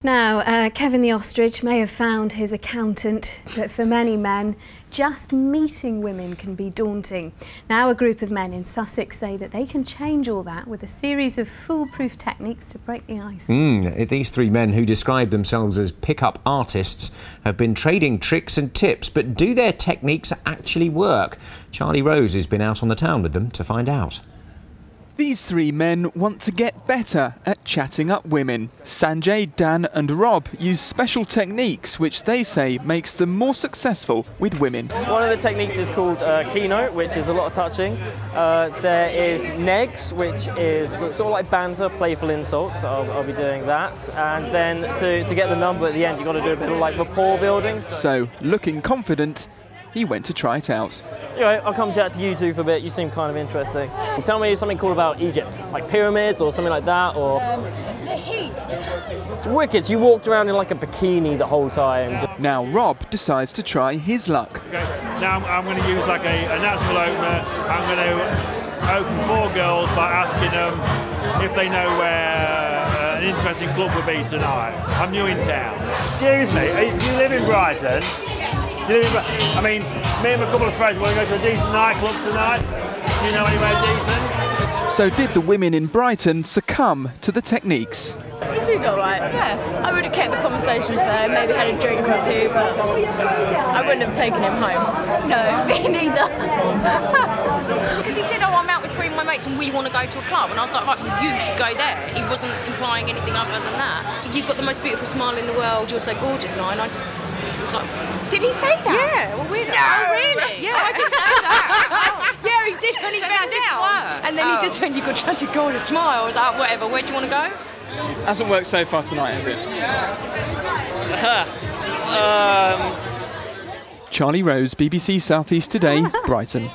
Now, Kevin the ostrich may have found his accountant, but for many men, just meeting women can be daunting. Now, a group of men in Sussex say that they can change all that with a series of foolproof techniques to break the ice. These three men, who describe themselves as pick-up artists, have been trading tricks and tips, but do their techniques actually work? Charlie Rose has been out on the town with them to find out. These three men want to get better at chatting up women. Sanjay, Dan and Rob use special techniques which they say makes them more successful with women. One of the techniques is called keynote, which is a lot of touching. There is negs, which is sort of like banter, playful insults. I'll be doing that. And then to get the number at the end, you've got to do a bit of like rapport building. So, looking confident, he went to try it out. Anyway, I'll come chat to you two for a bit. You seem kind of interesting. Tell me something cool about Egypt, like pyramids or something like that, or... the heat. It's wicked. So you walked around in like a bikini the whole time. Now Rob decides to try his luck. Okay. Now I'm going to use like a natural opener. I'm going to open 4 girls by asking them if they know where an interesting club would be tonight. I'm new in town. Excuse me, do you live in Brighton? I mean, me and a couple of friends want to go to a decent nightclub tonight. Do you know anywhere decent? So did the women in Brighton succumb to the techniques? He seemed alright, yeah. I would have kept the conversation fair, maybe had a drink or two, but I wouldn't have taken him home. No, me neither. Because he said, oh, I'm out with 3 of my mates and we want to go to a club. And I was like, right, well, you should go there. He wasn't implying anything other than that. You've got the most beautiful smile in the world, you're so gorgeous now. And I just was like... Did he say that? Yeah, well, we don't. No! Oh, really? Yeah, I didn't know that. Yeah, he did when he found out. And then he just went, you got such a gorgeous smile. I was like, whatever, where do you want to go? Hasn't worked so far tonight, has it? Charlie Rose, BBC South East Today, Brighton.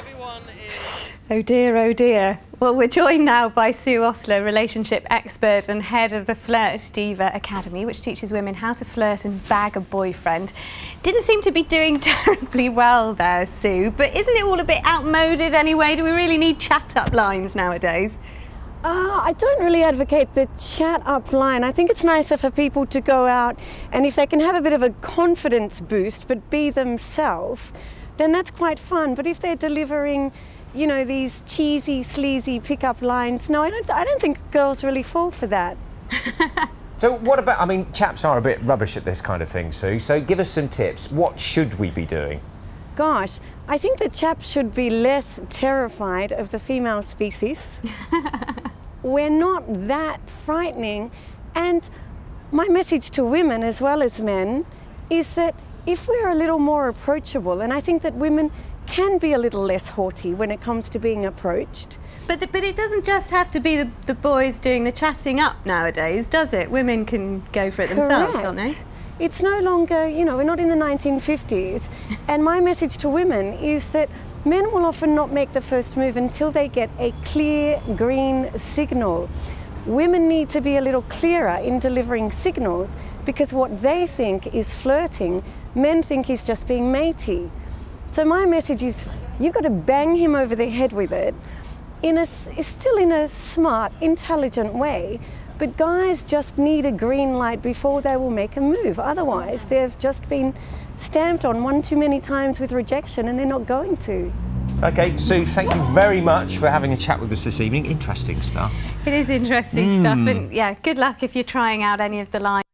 Oh dear, oh dear. Well, we're joined now by Sue Ostler, relationship expert and head of the Flirt Diva Academy, which teaches women how to flirt and bag a boyfriend. Didn't seem to be doing terribly well there, Sue, but isn't it all a bit outmoded anyway? Do we really need chat-up lines nowadays? I don't really advocate the chat-up line. I think it's nicer for people to go out and if they can have a bit of a confidence boost but be themselves, then that's quite fun. But if they're delivering, you know, these cheesy, sleazy pick-up lines, no, I don't think girls really fall for that. So what about, I mean, chaps are a bit rubbish at this kind of thing, Sue, so give us some tips. What should we be doing? Gosh, I think that chaps should be less terrified of the female species. We're not that frightening. And my message to women as well as men is that if we're a little more approachable, and I think that women can be a little less haughty when it comes to being approached. But it doesn't just have to be the boys doing the chatting up nowadays, does it? Women can go for it themselves, can't they? It's no longer, you know, we're not in the 1950s. And my message to women is that men will often not make the first move until they get a clear green signal. Women need to be a little clearer in delivering signals because what they think is flirting, men think is just being matey. So my message is, you've got to bang him over the head with it, still in a smart, intelligent way, but guys just need a green light before they will make a move. Otherwise, they've just been stamped on one too many times with rejection and they're not going to. OK, Sue, thank you very much for having a chat with us this evening. Interesting stuff. It is interesting stuff, and yeah, good luck if you're trying out any of the lines.